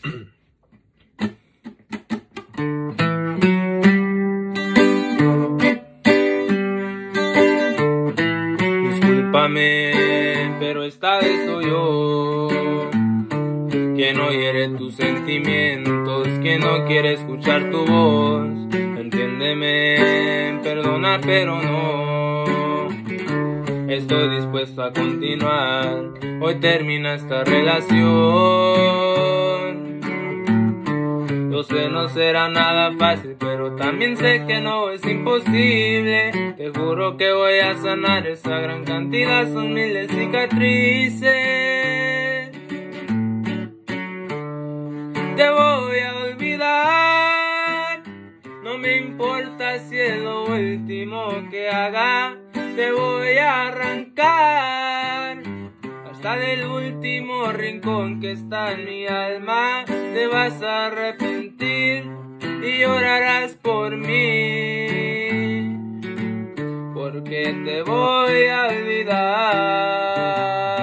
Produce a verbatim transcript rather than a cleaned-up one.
Discúlpame, pero esta vez soy yo quien no hiere tus sentimientos, quien no quiere escuchar tu voz. Entiéndeme, perdona, pero no estoy dispuesto a continuar. Hoy termina esta relación. Yo sé no será nada fácil, pero también sé que no es imposible. Te juro que voy a sanar esa gran cantidad, son miles de cicatrices. Te voy a olvidar, no me importa si es lo último que haga. Te voy a arrancar hasta del último rincón que está en mi alma. Te vas a arrepentir y llorarás por mí, porque te voy a olvidar.